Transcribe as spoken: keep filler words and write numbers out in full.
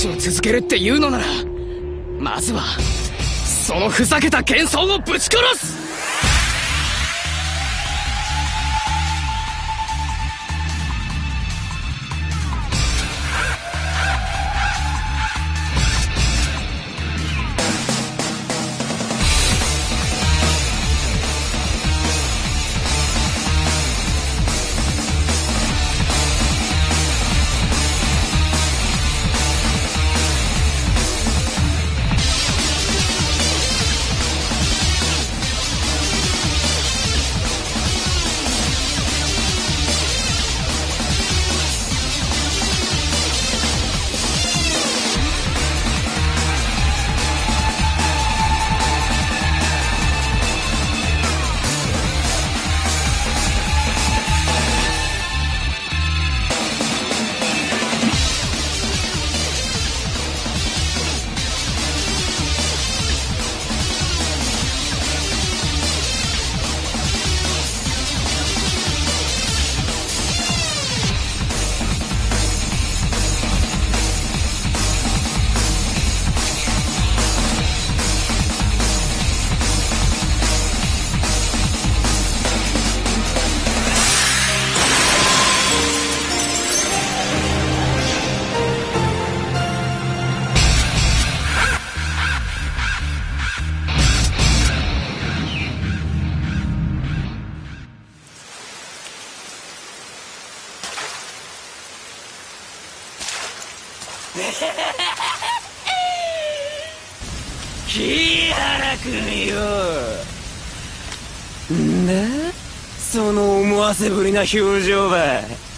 話を続けるっていうのなら、まずはそのふざけた幻想をぶち殺す。 木原君よ。んだその思わせぶりな表情は。